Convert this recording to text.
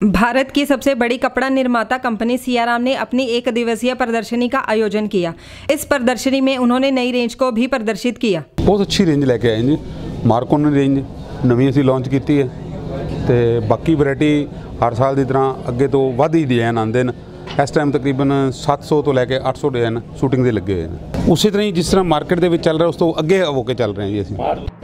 भारत की सबसे बड़ी कपड़ा निर्माता कंपनी सियाराम ने अपनी 1 दिवसीय प्रदर्शनी का आयोजन किया। इस प्रदर्शनी में उन्होंने नई रेंज को भी प्रदर्शित किया। बहुत अच्छी रेंज लेके आए जी। मार्कोन रेंज नवी असी लॉन्च की है तो बाकी वैरायटी हर साल की तरह अगे तो वध ही डिजाइन आते हैं। इस टाइम तकरीबन 700 तो लैके 800 डिजाइन शूटिंग के लगे हुए हैं। उसी तरह ही जिस तरह मार्केट के चल रहा है उस तो अगे हो के चल रहे हैं जी। असी